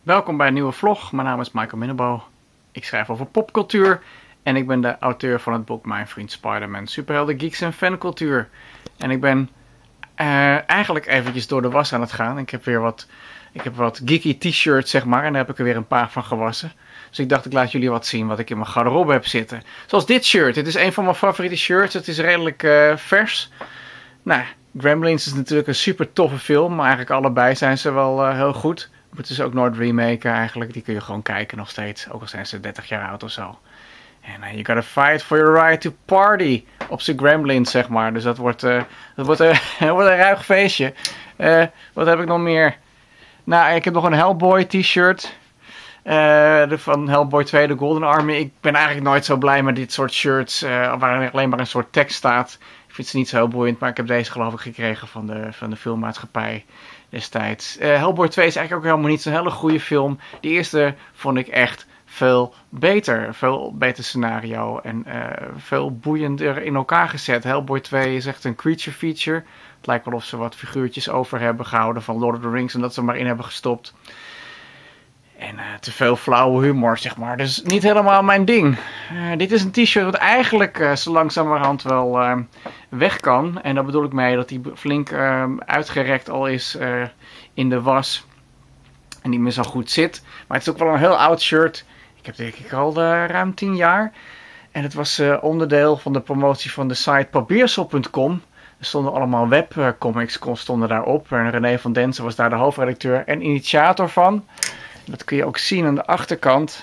Welkom bij een nieuwe vlog. Mijn naam is Michael Minnebo. Ik schrijf over popcultuur en ik ben de auteur van het boek Mijn Vriend Spider-Man, Superhelden, Geeks en Fancultuur. En ik ben eigenlijk eventjes door de was aan het gaan. Ik heb wat geeky t-shirts, zeg maar, en daar heb ik er weer een paar van gewassen. Dus ik dacht, ik laat jullie wat zien wat ik in mijn garderobe heb zitten. Zoals dit shirt. Dit is een van mijn favoriete shirts. Het is redelijk vers. Nou, Gremlins is natuurlijk een super toffe film, maar eigenlijk allebei zijn ze wel heel goed. Moeten ze ook nooit remaken eigenlijk. Die kun je gewoon kijken nog steeds. Ook al zijn ze 30 jaar oud of zo. En you gotta fight for your right to party. Op zijn Gremlins, zeg maar. Dus dat wordt een ruig feestje. Wat heb ik nog meer? Nou, ik heb nog een Hellboy t-shirt. Van Hellboy 2, de Golden Army. Ik ben eigenlijk nooit zo blij met dit soort shirts. Waar alleen maar een soort tekst staat. Ik vind ze niet zo heel boeiend. Maar ik heb deze geloof ik gekregen van de filmmaatschappij destijds. Hellboy 2 is eigenlijk ook helemaal niet zo'n hele goede film. Die eerste vond ik echt veel beter. Veel beter scenario. En veel boeiender in elkaar gezet. Hellboy 2 is echt een creature feature. Het lijkt wel of ze wat figuurtjes over hebben gehouden van Lord of the Rings. En dat ze er maar in hebben gestopt. En te veel flauwe humor, zeg maar. Dus niet helemaal mijn ding. Dit is een t-shirt wat eigenlijk zo langzamerhand wel weg kan. En daar bedoel ik mee dat hij flink uitgerekt al is in de was. En niet meer zo goed zit. Maar het is ook wel een heel oud shirt. Ik heb denk ik al ruim 10 jaar. En het was onderdeel van de promotie van de site pabeersel.com. Er stonden allemaal webcomics stonden daarop. En René van Densen was daar de hoofdredacteur en initiator van. Dat kun je ook zien aan de achterkant.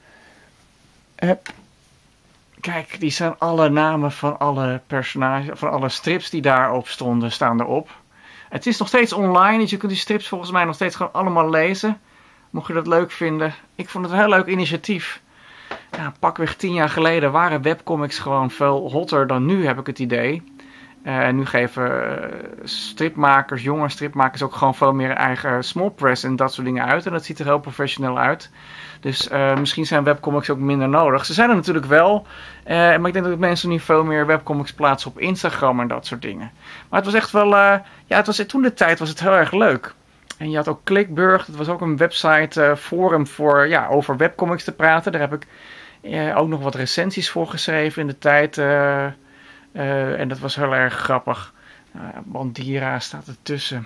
Kijk, die zijn alle namen van alle personages, van alle strips die daarop stonden, staan erop. Het is nog steeds online, dus je kunt die strips volgens mij nog steeds gewoon allemaal lezen. Mocht je dat leuk vinden. Ik vond het een heel leuk initiatief. Ja, pakweg 10 jaar geleden waren webcomics gewoon veel hotter dan nu, heb ik het idee. En nu geven stripmakers, jonge stripmakers ook gewoon veel meer eigen small press en dat soort dingen uit. En dat ziet er heel professioneel uit. Dus misschien zijn webcomics ook minder nodig. Ze zijn er natuurlijk wel. Maar ik denk dat mensen nu veel meer webcomics plaatsen op Instagram en dat soort dingen. Maar het was echt wel... toen de tijd was het heel erg leuk. En je had ook Clickburg. Dat was ook een website forum voor over webcomics te praten. Daar heb ik ook nog wat recensies voor geschreven in de tijd... en dat was heel erg grappig. Bandira staat ertussen.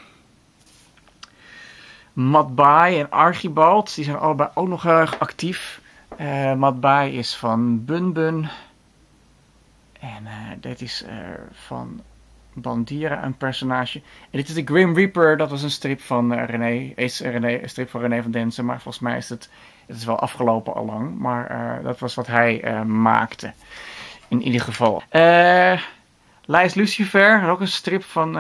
Matt Bai en Archibald, die zijn allebei ook nog heel erg actief. Matt Bai is van Bun Bun. En dit is van Bandira, een personage. En dit is de Grim Reaper, dat was een strip van René. Een strip van René van Densen, maar volgens mij is het is wel afgelopen al lang. Maar dat was wat hij maakte. In ieder geval. Lijst Lucifer. Ook een strip van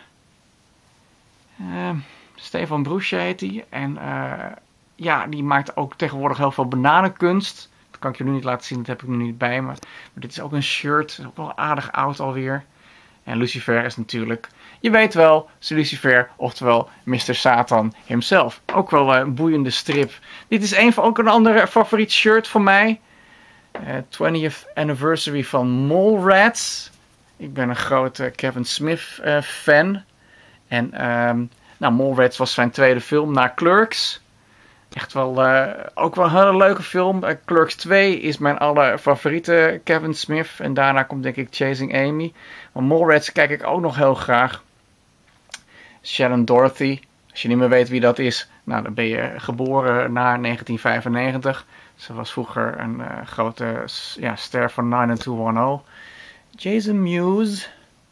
Stefan Broesje heet hij. En die maakt ook tegenwoordig heel veel bananenkunst. Dat kan ik je nu niet laten zien. Dat heb ik nu niet bij me. Maar dit is ook een shirt. Ook wel aardig oud alweer. En Lucifer is natuurlijk... Je weet wel, Lucifer, oftewel Mr. Satan himself. Ook wel een boeiende strip. Dit is ook een andere favoriet shirt van mij. 20th anniversary van Mallrats. Ik ben een grote Kevin Smith fan. En Mallrats was zijn tweede film na Clerks. Echt wel ook wel een hele leuke film. Clerks 2 is mijn allerfavoriete Kevin Smith. En daarna komt denk ik Chasing Amy. Maar Mallrats kijk ik ook nog heel graag. Sharon Dorothy. Als je niet meer weet wie dat is. Nou, dan ben je geboren na 1995. Ze was vroeger een grote ster van 90210. Jason Mewes.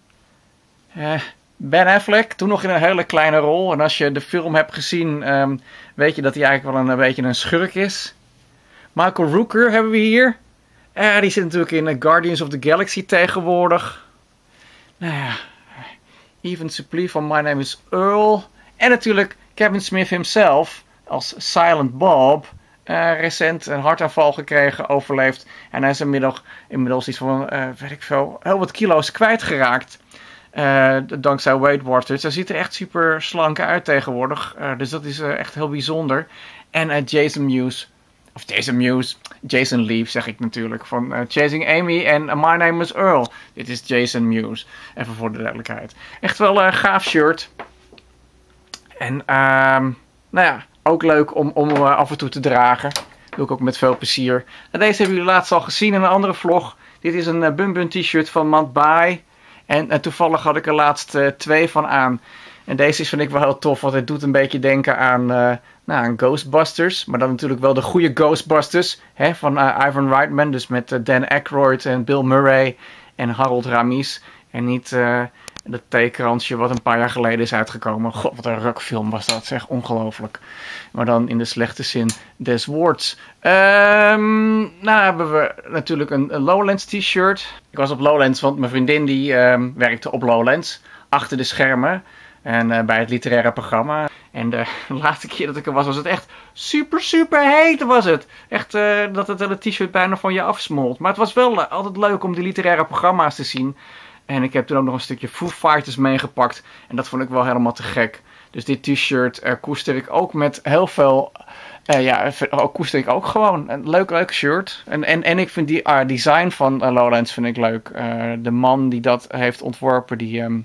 Ben Affleck, toen nog in een hele kleine rol. En als je de film hebt gezien, weet je dat hij eigenlijk wel een beetje een schurk is. Michael Rooker hebben we hier. Die zit natuurlijk in Guardians of the Galaxy tegenwoordig. Nou ja, Even Supplee van My Name is Earl. En natuurlijk Kevin Smith himself als Silent Bob. Recent een hartaanval gekregen, overleefd. En hij is inmiddels iets van, heel wat kilo's kwijtgeraakt. Dankzij Weight Watchers. Hij ziet er echt super slank uit tegenwoordig. Dus dat is echt heel bijzonder. En Jason Lee zeg ik natuurlijk. Van Chasing Amy en My Name is Earl. Dit is Jason Mewes. Even voor de duidelijkheid. Echt wel een gaaf shirt. En Ook leuk om af en toe te dragen. Doe ik ook met veel plezier. En deze hebben jullie laatst al gezien in een andere vlog. Dit is een Bun Bun t-shirt van Matt Bai. En toevallig had ik er laatst 2 van aan. En deze vind ik wel heel tof, want het doet een beetje denken aan Ghostbusters. Maar dan natuurlijk wel de goede Ghostbusters. Hè, van Ivan Reitman, dus met Dan Aykroyd en Bill Murray en Harold Ramis. En niet dat theekransje wat een paar jaar geleden is uitgekomen. God, wat een rukfilm was dat, zeg, ongelooflijk. Maar dan in de slechte zin des woords. Nou hebben we natuurlijk een Lowlands t-shirt. Ik was op Lowlands, want mijn vriendin die werkte op Lowlands. Achter de schermen. En bij het literaire programma. En de laatste keer dat ik er was, was het echt super heet was het. Echt dat het hele t-shirt bijna van je afsmolt. Maar het was wel altijd leuk om die literaire programma's te zien. En ik heb toen ook nog een stukje Foo Fighters meegepakt. En dat vond ik wel helemaal te gek. Dus dit t-shirt koester ik ook met heel veel... koester ik ook gewoon. Een leuk shirt. En ik vind die design van Lowlands vind ik leuk. De man die dat heeft ontworpen, die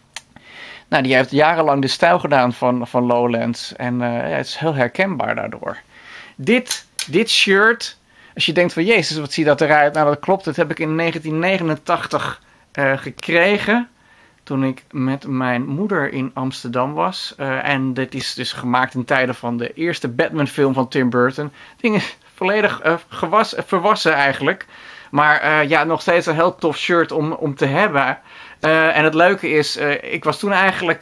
heeft jarenlang de stijl gedaan van Lowlands. En het is heel herkenbaar daardoor. Dit shirt, als je denkt van jezus, wat ziet dat eruit? Nou, dat klopt. Dat heb ik in 1989 gekregen. Toen ik met mijn moeder in Amsterdam was. En dit is dus gemaakt in tijden van de eerste Batman film van Tim Burton. Het ding is volledig verwassen eigenlijk. Maar nog steeds een heel tof shirt om te hebben. En het leuke is, ik was toen eigenlijk...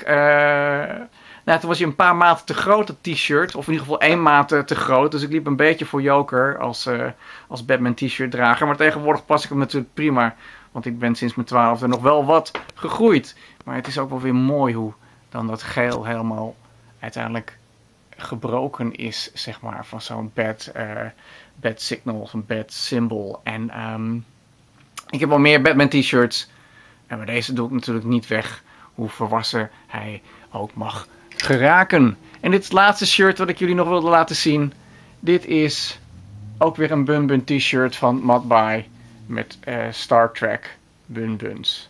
toen was hij een paar maten te groot, het t-shirt. Of in ieder geval 1 maat te groot. Dus ik liep een beetje voor Joker als Batman t-shirt drager. Maar tegenwoordig pas ik hem natuurlijk prima. Want ik ben sinds mijn 12e nog wel wat gegroeid. Maar het is ook wel weer mooi hoe dan dat geel helemaal uiteindelijk gebroken is, zeg maar. Van zo'n bad signal, zo'n bad symbol. En ik heb wel meer Batman t-shirts. En bij deze doe ik natuurlijk niet weg hoe volwassen hij ook mag geraken. En dit is het laatste shirt wat ik jullie nog wilde laten zien. Dit is ook weer een Bun Bun t-shirt van Matt Bai. Met Star Trek Bun Buns.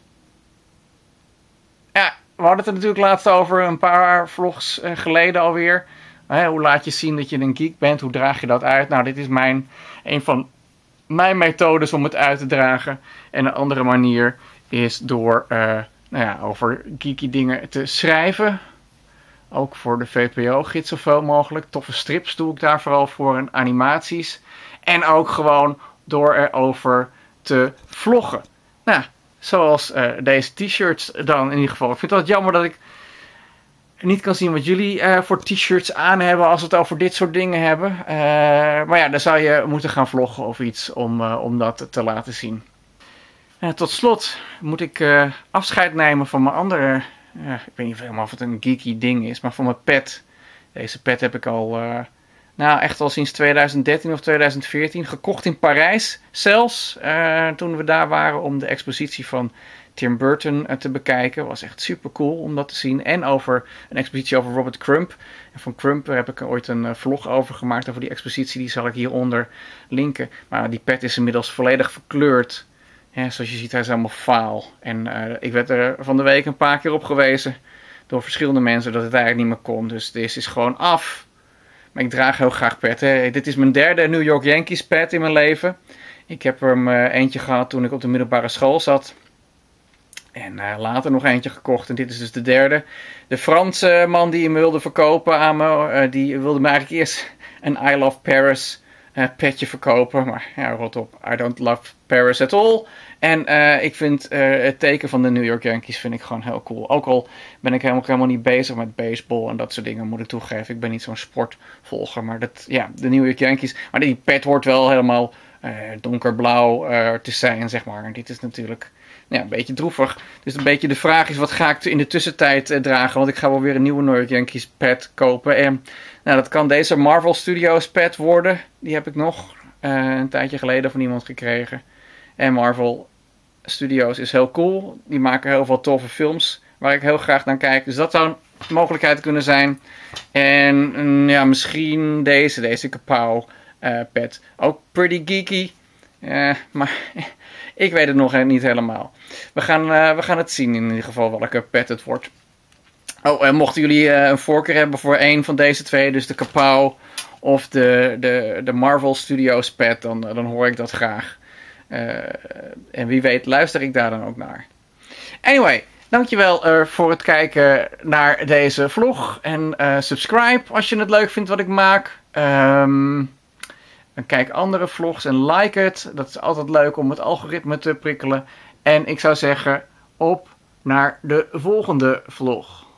Ja, we hadden het er natuurlijk laatst over een paar vlogs geleden alweer. Hoe laat je zien dat je een geek bent? Hoe draag je dat uit? Nou, dit is een van mijn methodes om het uit te dragen. En een andere manier is door over geeky dingen te schrijven. Ook voor de VPO-gids zoveel mogelijk. Toffe strips doe ik daar vooral voor en animaties. En ook gewoon door erover te vloggen. Nou, zoals deze t-shirts dan in ieder geval. Ik vind het jammer dat ik niet kan zien wat jullie voor t-shirts aan hebben als we het over dit soort dingen hebben. Maar ja, dan zou je moeten gaan vloggen of iets om dat te laten zien. Tot slot moet ik afscheid nemen van mijn andere... ik weet niet helemaal of het een geeky ding is, maar van mijn pet. Deze pet heb ik al... echt al sinds 2013 of 2014 gekocht in Parijs zelfs. Toen we daar waren om de expositie van Tim Burton te bekijken. Was echt super cool om dat te zien. En over een expositie over Robert Crumb. En van Crumb heb ik ooit een vlog over gemaakt over die expositie. Die zal ik hieronder linken. Maar die pet is inmiddels volledig verkleurd. Ja, zoals je ziet, hij is helemaal vaal. En ik werd er van de week een paar keer op gewezen door verschillende mensen dat het eigenlijk niet meer kon. Dus deze is gewoon af. Maar ik draag heel graag pet. Hè. Dit is mijn 3e New York Yankees pet in mijn leven. Ik heb er eentje gehad toen ik op de middelbare school zat. En later nog eentje gekocht. En dit is dus de 3e. De Franse man die hem wilde verkopen aan me. Die wilde me eigenlijk eerst een I Love Paris petje verkopen. Maar ja, rot op. I don't love Paris at all. En ik vind het teken van de New York Yankees vind ik gewoon heel cool. Ook al ben ik helemaal niet bezig met baseball en dat soort dingen, moet ik toegeven. Ik ben niet zo'n sportvolger. Maar de New York Yankees. Maar die pet hoort wel helemaal donkerblauw te zijn, zeg maar. En dit is natuurlijk een beetje droevig. Dus een beetje de vraag is, wat ga ik in de tussentijd dragen? Want ik ga wel weer een nieuwe New York Yankees pet kopen. En dat kan deze Marvel Studios pet worden. Die heb ik nog een tijdje geleden van iemand gekregen. En Marvel Studios is heel cool. Die maken heel veel toffe films waar ik heel graag naar kijk. Dus dat zou een mogelijkheid kunnen zijn. En misschien deze Kapow pet. Ook pretty geeky. Maar ik weet het nog niet helemaal. We gaan het zien in ieder geval welke pet het wordt. Oh, en mochten jullie een voorkeur hebben voor een van deze twee, dus de Kapow of de Marvel Studios pet, dan hoor ik dat graag. En wie weet luister ik daar dan ook naar. Anyway, dankjewel voor het kijken naar deze vlog. En subscribe als je het leuk vindt wat ik maak. En kijk andere vlogs en like het. Dat is altijd leuk om het algoritme te prikkelen. En ik zou zeggen, op naar de volgende vlog.